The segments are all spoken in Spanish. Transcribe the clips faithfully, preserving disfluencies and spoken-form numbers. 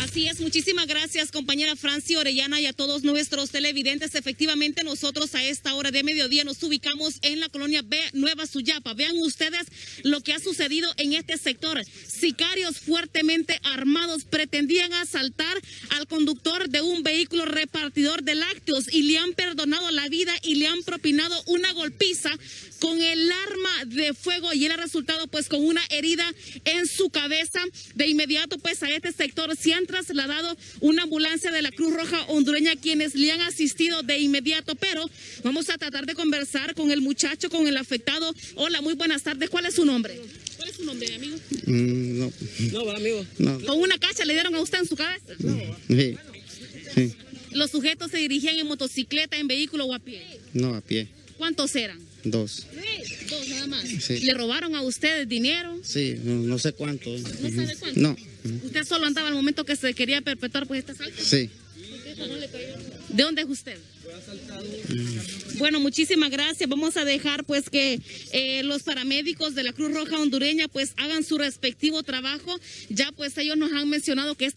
Así es, muchísimas gracias, compañera Franci Orellana, y a todos nuestros televidentes. Efectivamente, nosotros a esta hora de mediodía nos ubicamos en la colonia B, Nueva Suyapa. Vean ustedes lo que ha sucedido en este sector. Sicarios fuertemente armados pretendían asaltar al conductor de un vehículo repartidor de lácteos y le han perdonado la vida y le han propinado una golpiza con el arma de fuego, y él ha resultado pues con una herida en su cabeza. De inmediato pues a este sector se han trasladado una ambulancia de la Cruz Roja hondureña, quienes le han asistido de inmediato, pero vamos a tratar de conversar con el muchacho, con el afectado. Hola, muy buenas tardes. ¿Cuál es su nombre? ¿Cuál es su nombre, amigo? Mm, no. No, va, amigo. No. ¿Con una cacha le dieron a usted en su cabeza? No. Sí. Sí. ¿Los sujetos se dirigían en motocicleta, en vehículo o a pie? No, a pie. ¿Cuántos eran? Dos. Dos nada más. Sí. ¿Le robaron a ustedes dinero? Sí, no, no sé cuánto. ¿No sabe cuánto? No. ¿Usted solo andaba al momento que se quería perpetuar pues este asalto? Sí. ¿De dónde es usted? Bueno, muchísimas gracias. Vamos a dejar pues que eh, los paramédicos de la Cruz Roja hondureña pues hagan su respectivo trabajo. Ya pues ellos nos han mencionado que es...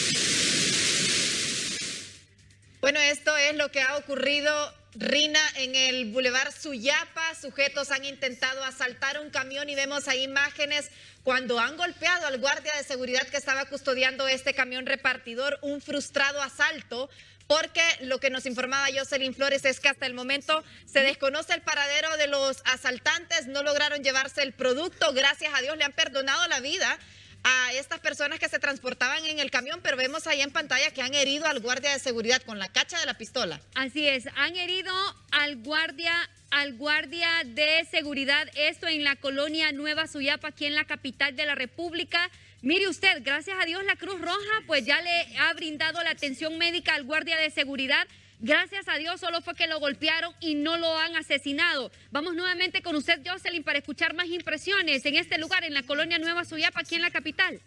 Bueno, esto es lo que ha ocurrido, Rina, en el Boulevard Suyapa. Sujetos han intentado asaltar un camión y vemos ahí imágenes cuando han golpeado al guardia de seguridad que estaba custodiando este camión repartidor. Un frustrado asalto, porque lo que nos informaba Jocelyn Flores es que hasta el momento se desconoce el paradero de los asaltantes. No lograron llevarse el producto. Gracias a Dios le han perdonado la vida a estas personas que se transportaban en el camión, pero vemos ahí en pantalla que han herido al guardia de seguridad con la cacha de la pistola. Así es, han herido al guardia, al guardia de seguridad, esto en la colonia Nueva Suyapa, aquí en la capital de la República. Mire usted, gracias a Dios la Cruz Roja pues ya le ha brindado la atención médica al guardia de seguridad. Gracias a Dios solo fue que lo golpearon y no lo han asesinado. Vamos nuevamente con usted, Jocelyn, para escuchar más impresiones en este lugar, en la colonia Nueva Suyapa, aquí en la capital.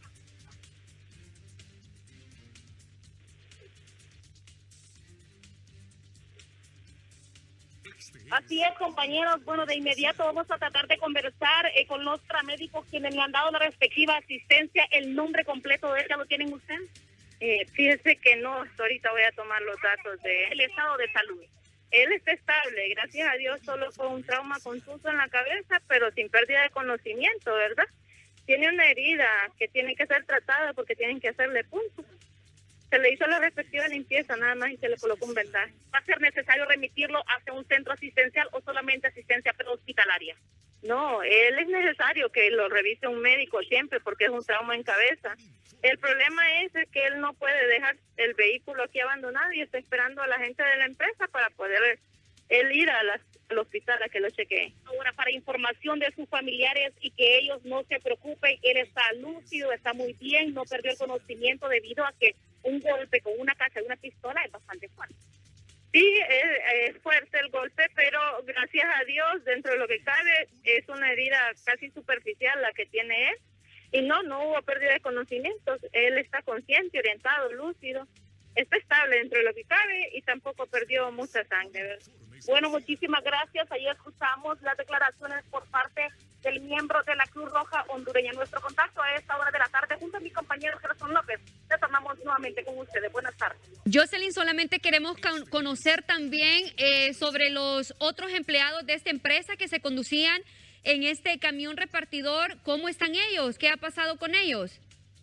Así es, compañeros. Bueno, de inmediato vamos a tratar de conversar eh, con los paramédicos quienes le han dado la respectiva asistencia. ¿El nombre completo de ella lo tienen ustedes? Eh, fíjese que no, ahorita voy a tomar los datos de El estado de salud. él. Está estable, gracias a Dios, solo con un trauma contuso en la cabeza, pero sin pérdida de conocimiento, ¿verdad? Tiene una herida que tiene que ser tratada porque tienen que hacerle puntos. Se le hizo la respectiva limpieza nada más y se le colocó un vendaje. ¿Va a ser necesario remitirlo hacia un centro asistencial o solamente asistencia prehospitalaria? No, él es necesario que lo revise un médico siempre porque es un trauma en cabeza. El problema es que él no puede dejar el vehículo aquí abandonado y está esperando a la gente de la empresa para poder él ir a las, al hospital a que lo chequee. Ahora, para información de sus familiares y que ellos no se preocupen, él está lúcido, está muy bien, no perdió el conocimiento debido a que un golpe con una cacha y una pistola es bastante fuerte. Sí, es, es fuerte el golpe, pero gracias a Dios, dentro de lo que cabe, es una herida casi superficial la que tiene él. Y no, no hubo pérdida de conocimientos. Él está consciente, orientado, lúcido. Está estable dentro de lo que cabe y tampoco perdió mucha sangre, ¿verdad? Bueno, muchísimas gracias. Ahí escuchamos las declaraciones por parte del miembro de la Cruz Roja hondureña. Nuestro contacto a esta hora de la tarde junto a mi compañero Gerson López. Retornamos nuevamente con ustedes. Buenas tardes. Jocelyn, solamente queremos conocer también eh, sobre los otros empleados de esta empresa que se conducían en este camión repartidor. ¿Cómo están ellos? ¿Qué ha pasado con ellos?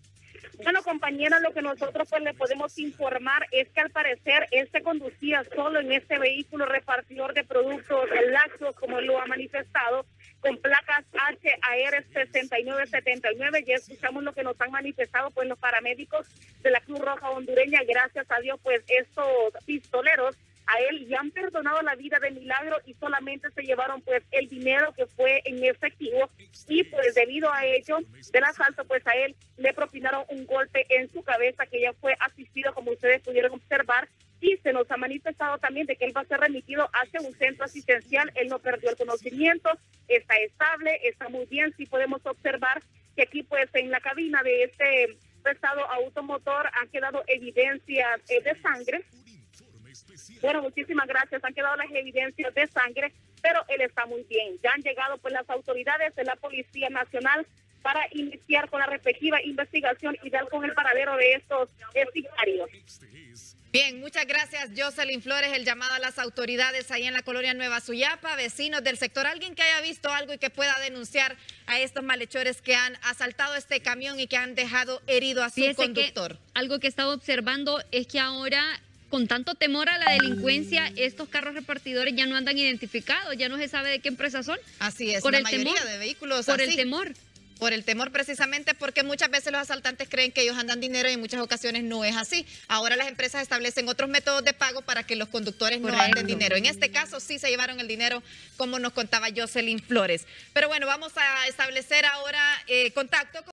Bueno, compañera, lo que nosotros pues le podemos informar es que al parecer él se conducía solo en este vehículo repartidor de productos lácteos, como él lo ha manifestado, con placas H A R sesenta y nueve setenta y nueve. Ya escuchamos lo que nos han manifestado pues los paramédicos de la Cruz Roja hondureña. Gracias a Dios, pues estos pistoleros a él ya han perdonado la vida de milagro y solamente se llevaron pues el dinero que fue en efectivo, y pues debido a ello del asalto pues a él le propinaron un golpe en su cabeza que ya fue asistido, como ustedes pudieron observar, y se nos ha manifestado también de que él va a ser remitido hacia un centro asistencial. Él no perdió el conocimiento, está estable, está muy bien. Sí podemos observar que aquí pues en la cabina de este pesado automotor han quedado evidencias eh, de sangre. Bueno, muchísimas gracias. Han quedado las evidencias de sangre, pero él está muy bien. Ya han llegado pues las autoridades de la Policía Nacional para iniciar con la respectiva investigación y dar con el paradero de estos eh, sicarios. Bien, muchas gracias, Jocelyn Flores. El llamado a las autoridades ahí en la colonia Nueva Suyapa, vecinos del sector, alguien que haya visto algo y que pueda denunciar a estos malhechores que han asaltado este camión y que han dejado herido a su Fíjese conductor. Que algo que he estado observando es que ahora, con tanto temor a la delincuencia, estos carros repartidores ya no andan identificados, ya no se sabe de qué empresa son. Así es, por la el mayoría temor, de vehículos por así. el temor. Por el temor precisamente, porque muchas veces los asaltantes creen que ellos andan dinero y en muchas ocasiones no es así. Ahora las empresas establecen otros métodos de pago para que los conductores no Correcto. anden dinero. En este caso sí se llevaron el dinero, como nos contaba Jocelyn Flores. Pero bueno, vamos a establecer ahora eh, contacto con